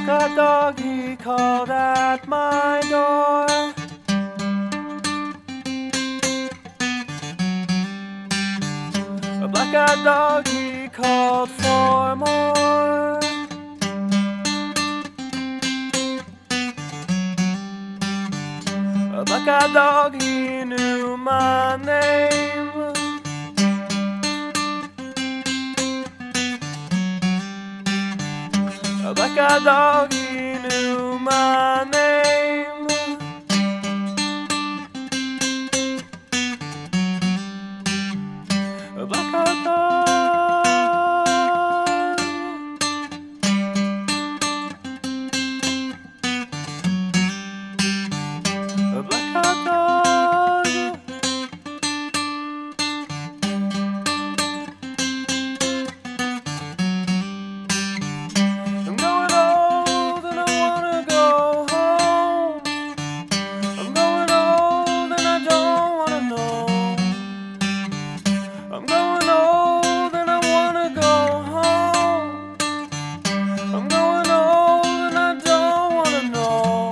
black-eyed dog, he called at my door. A black-eyed dog, he called for more. A black-eyed dog, he knew my name. A black-eyed dog, he knew my name. A black-eyed dog. A black-eyed dog. I'm going old and I wanna go home. I'm going old and I don't wanna know. I'm going old and I wanna go home. I'm going old and I don't wanna know.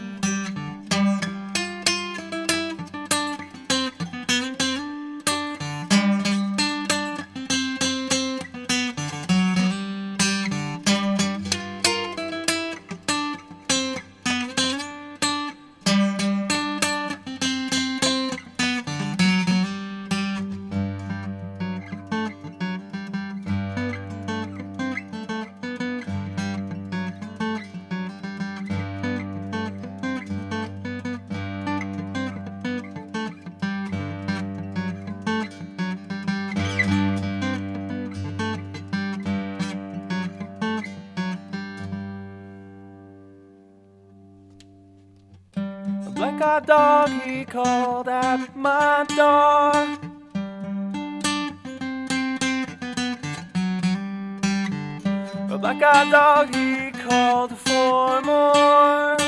A black-eyed dog, he called at my door. A black-eyed dog, he called for more.